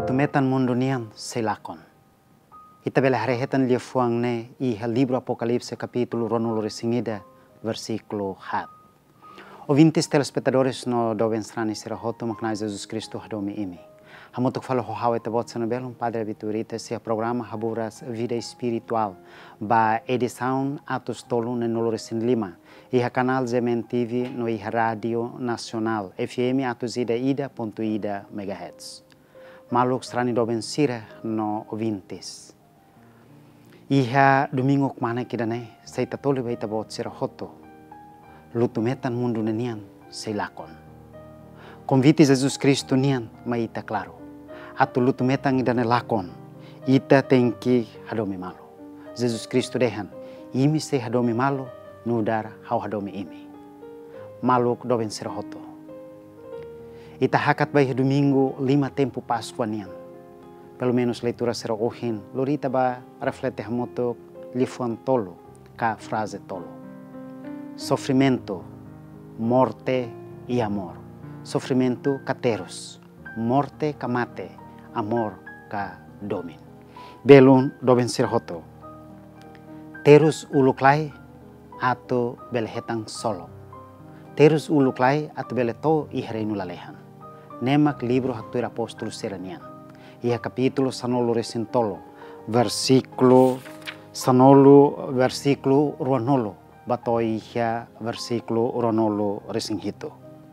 lutumetan mundo nian selakon. Ita bela harehetan lia fuang ne iha livro Apocalipse capítulo ronolo resingida versículo hat. Ouvintes telespectadores no doven strani sirahoto maknai Jesus Cristo hadomi imi. Hamutuk falo hohau eta botsa no belum Padre Vitorita sia programa haburas vida espiritual ba edição atos tolu ne nolore sin lima. Iha canal Zemen TV no iha radio nacional FM atos ida.ida megahertz. Maluk strani doben sira no ouvintes. Iha domingo kmana kidane seita tole baita bot sirahoto. Lutumetan mundo nenian selakon. Convite Jesus Cristo nian maita claro. Atu lutumetan idane lakon. Ita tenki hadomi malo. Jesus Cristo dehan. Imi se hadomi malo. Nudar hau hadomi imi. Maluk doben sirahoto. Ita hakat bai domingo 5 tempo Páscoa nian. Pelo menos leitura será ohin. Lorita ba reflete hamoto lifuan tolo. Ka frase tolo. Sofrimento, morte e amor. Sofrimento cateros, morte kamate, amor ka domin. Belun doben sirhoto. Terus uluklai atau belehetang solo. Terus uluklai atau beleto ihreinu lalehan. Nemak libro haktuir apostol seranian. Ia capítulo sanolo resintolo. Versículo sanolo versículo ruanolo. Batoi iha versículo ronolo resinghito.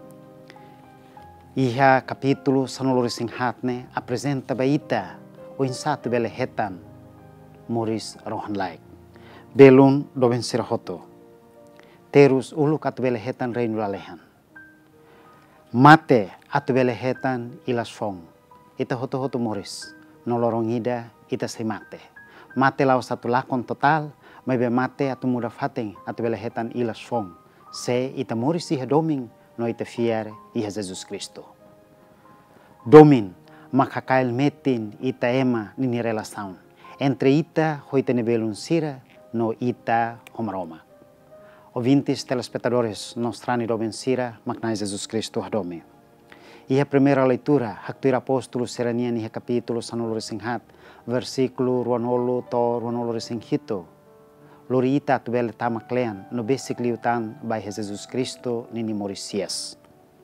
Iha capítulo sanolo resinghatne apresenta baita o insatu belehetan moris rohan laik. Belun doben sirahoto. Terus uluk atu belehetan reinu lalehan. Mate atu belehetan ilas fong. Ita hoto moris. Nolorong ida ita se mate. Mate lau satu lakon total. May be mate atu muda fateng atu belehetan ilas fong. Se ita moris iha doming no ita fiar iha Jesus Cristo. Domin makakail metin ita ema nini relasaun. Entre ita hoita nebelun sira no ita homaroma. Ouvintes telespectadores nostrani doben sira maknai Jesus Cristo hadomi. Iha primeira leitura haktuir apóstolo seranian iha capítulo sanolo resinghat versículo ruanolo to ruanolo resinghito. Lori ita tu bele tamaklean no besik liutan by Jesus Cristo nini morisias.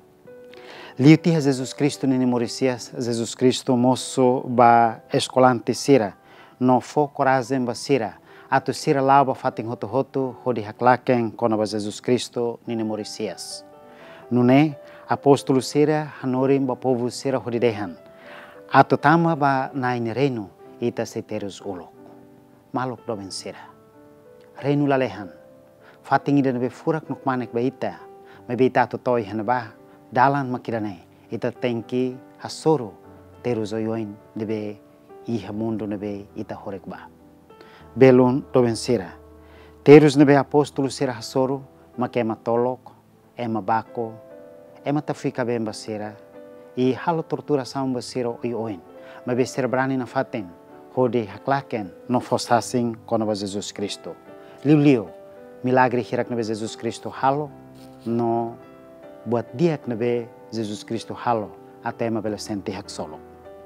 Liuti Jesus Cristo nini morisias, Jesus Cristo moço ba escolante sira, no fo corazem ba sira, atu sira laba fating hoto hodi haklaken kona ba Jesus Cristo nini morisias. Nune apóstolo sira hanorim ba povo sira hodi dehan, atu tama ba naini reino ita seterus ulok. Maluk doben sira. Reinu lalehan. Fating ida nabe furak nuk manek ba ita. May ita totoy hanaba. Dalan makirane. Ita tenki hasoro. Terus oyoin nabe iha mundo nabe ita horek ba. Belun doben sira. Terus nabe apostolo sira hasoro. Makema tolok. Ema bako. Ema tafika bemba sira. I halo tortura samba sira oyoin. Mabe sira brani na faten. Hode haklaken no fosasing konaba Jesus Cristo. Liu milagre hirak nabe Jesus Cristo halo no buat diak nabe Jesus Cristo halo atema bela senti hak solo.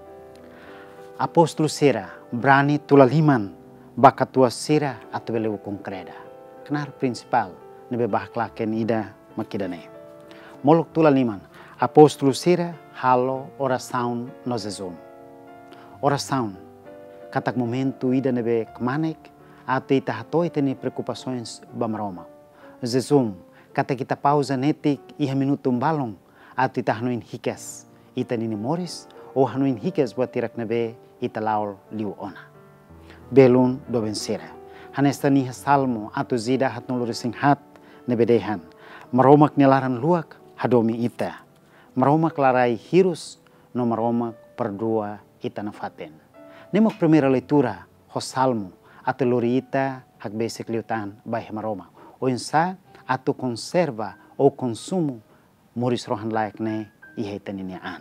Apostolo sira brani tulaliman bakatua sira atau bela konkreda. Kenar principal nabe bahaklaken ida makidane. Molok tulaliman apostolo sira halo oração no zezum. Oração katak momento ida nabe kemanek até ita hatoi teni preocupações bamaroma. Zezum, kata kita pausa netik iha minuto balong até ita hanuin hikes ita nini moris ou hanuin hikes buat tirak nabe ita laul liu ona. Belun doben sira. Hanesta niha salmo atau zida hatnuluri singhat nabe dehan. Maromak nilaran luak hadomi ita. Maromak larai hirus no maromak perdua ita nafaten. Nemok primeira leitura ho salmo atau lorita hak besek liutan baik maroma. O insa atau konserva ou consumo moris rohan layak ne ihaitaniniaan.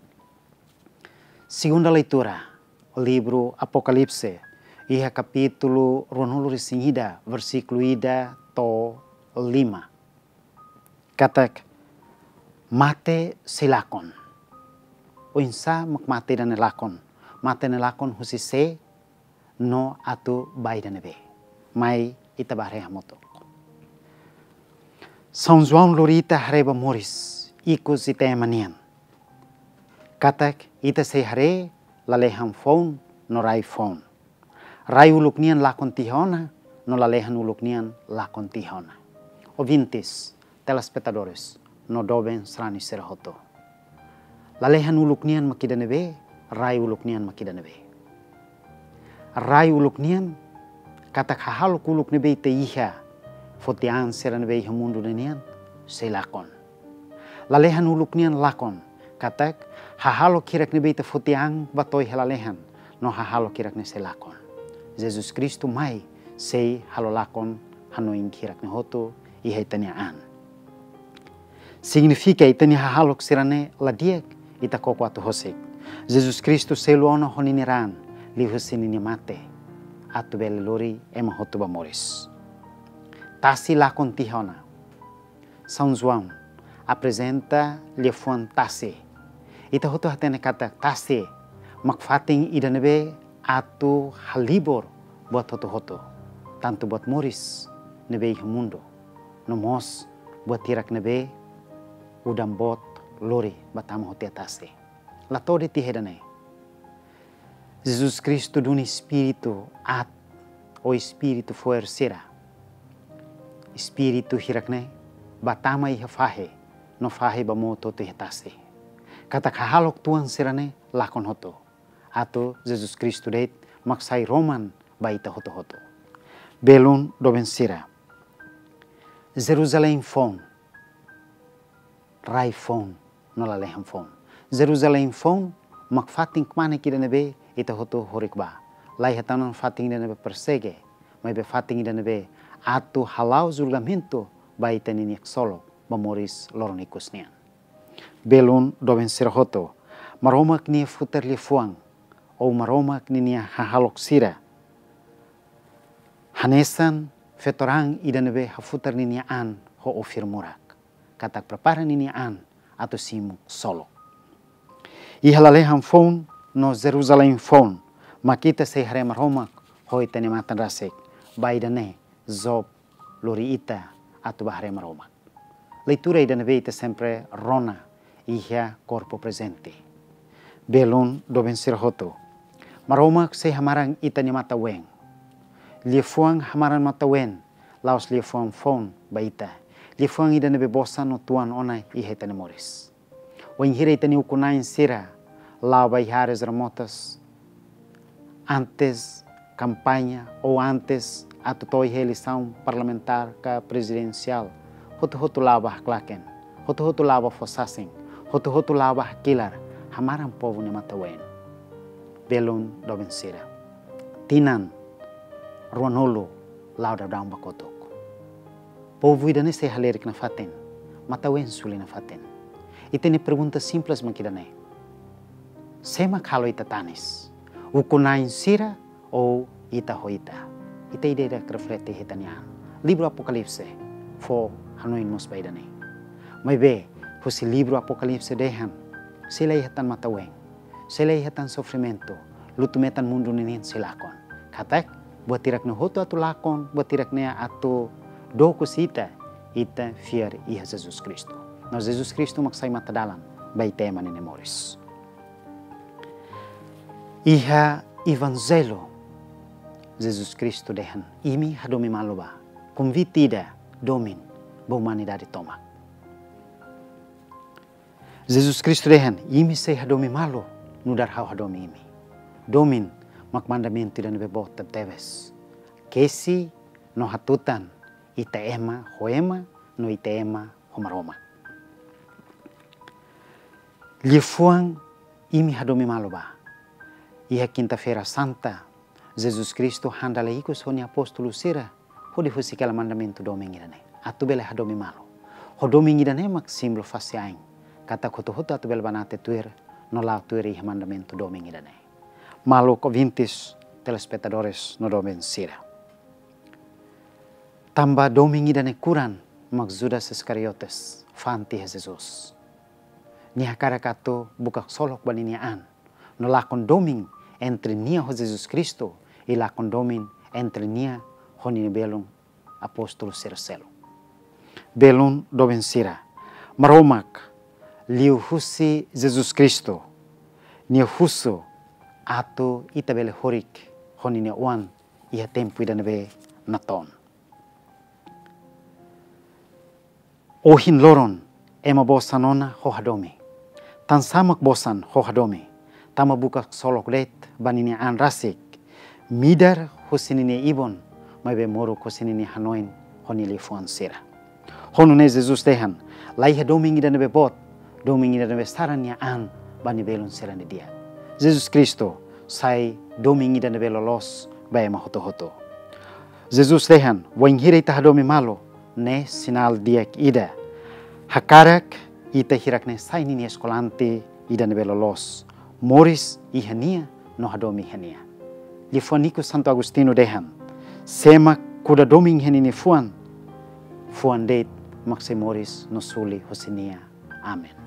Segunda leitura, o livro Apocalipse, iha capítulo ronolo resingida, versículo ida to 5. Katak mate silakon. O insa makmate dan lakon. mate ne lakon husi se no atu bai danebe. Mai ita bahreha moto. São João lorita hareba moris, ikus ita emanian. Katak ita se hare laleham phone no rai phone. Rai uluk nian lakon tihona no lalehan uluk nian lakon tihona. Ouvintes, telespectadores, no doben srani serahoto. Lalehan uluk nian makidanebe, rai uluk nian makidanebe. Rai uluk nian katak hahaluk uluk nebe ite iha fotian seranebe iha mundu nian se lakon. Lalehan uluk nian lakon katak hahalo kirak nebe ite fotian batoi halalehan no hahalo kirak ne se lakon. Jesus Kristo mai sei halo lakon hanoing kirak ne hoto iha itaniaan. Significa itani hahalok sirane ladiek ita koko atu hosek. Jesus Kristo selu ono honiniran lihu sinini mate atu bele lori ema hotu bamoris. Tasi lakon tihona. São João apresenta lefuan tasi. Ita hotu hatene kata tasi makfating idanebe atu halibor buat hotu-hotu. Tanto buat moris nebe mundo. Nomos buat tirak nebe udam bot lori batama hote atase. La tode tihedane. Jesus Cristo dun espírito at o espírito fuercera. Espírito hirakne batama iha fahe no fahe bamoto te hetase. Kata kahalok tuan serane lakon hoto. Ato Jesus Cristo det maksai Roman baita hoto-hoto. Belun do vencera. Jerusalém phone. Rai phone no laleham phone. Jerusalém phone makfating kmane kidanebe ita hoto horikba. Lai hatanon fating danebe persege. Mai be fating danebe atu halau julgamento baita niniak solo bamoris loronikus nian. Belun do vencer hoto. Maromak ni futer lifuang. O maromak ni hahalok sira. Hanesan fetorang idanebe hafuter niniaan ho ofirmurak. Katak prepara niniaan atau simuk solo. Ihalaleham phone no Jerusalem phone. Makita se hare maromak hoi tani matan rasek. Baidane zob lori ita atau bahare maromak. Leitura idanebe ita sempre rona iha corpo presente. Belun do vencer hoto. Maromak se hamarang ita ni mata weng. Liefuang hamaran mata wen. Laos liefuang phone baita. Liefuang ida nebe bosan no tuan onai iha ita ni moris. Weng hira ita ni ukunain sira. Lau bai hares remotas. Antes kampanya ou antes atutoi eleição parlamentar ka presidencial. Hotu-hotu lau bah klaken. Hotu-hotu lau bah fosasen. Hotu-hotu lau bah kilar. Hamaran povo ni mata wen. Belun do vencera. Tinan ruanolo lau da daun bakotok. Povo idane se halerik na faten. Mata wen suli na faten. Ite ni pergunta simples makidane. Sema kalau ita tanis. Ukunain sira ou ita hoita. Ita ideia reflete hitanian. Livro Apocalipse fo hanoin mos baidane. Mai be husi livro Apocalipse dehan. Sila ihatan mata wen. Sila ihatan sofrimento. Lutumetan mundo ninin silakon. Katak buat tirak na hoto atu lakon, buat tirak na atu dokus ita fiar iha Jesus Kristo. No Jesus Kristo maksai mata dalam bai tema ni memoris. Iha evangelho Jesus Kristo dehan imi hadomi maloba convitida domin ba humanidade toma. Jesus Kristo dehan imi se hadomi malo nudar hau hadomi imi. Domin mak mandamento dan bebot teves. Kesi no hatutan ita ema hoema no ita ema homaroma. Liefuang imi hadomi maloba. Iha quinta-feira santa, Jesus Cristo handala ikos honi apostolo sira, hodi husikala mandamento domingirane. Atu bele hadomi malo. Hodomingirane mak simbolo fasiaing. Kata koto-hoto atu bele banate tuir, no lau tuir iha mandamento domingirane. Malo ouvintes, telespectadores no domen sira. Tamba domingirane kuran mak Judas Iscariotes, fanti Jesus. Niha karakato bukak solok baniniaan, no lakon doming entre nia ho Jesus Cristo ila condomin entre nia honine belum apostolo sercelo. Belum doben sira maromak liu husi Jesus Cristo nia huso ato itabele horik honine uan iha tempo idan be naton. Ohin loron ema bosanona hohadomi. Tan samak bosan hohadomi. Tama buka solok det banini an rasik. Midar husinini ibon mabe moro husinini hanoin honili fuan sira. Honune Jesus dehan laiha domingi dan be bot domingi dan be saranya an bani belon sira dia. Jesus Kristo sai domingi dan be lolos bae mahoto-hoto. Jesus dehan waing hira ita hadomi malo ne sinal diak ida. Hakarak ita hirak ne sai nini eskolante ida ne be lolos. Moris ihania no hadomi hania. Lifuaniku Santo Agustino dehan semak kuda doming henini fuan det makse Moris no suli hosinia. Amen.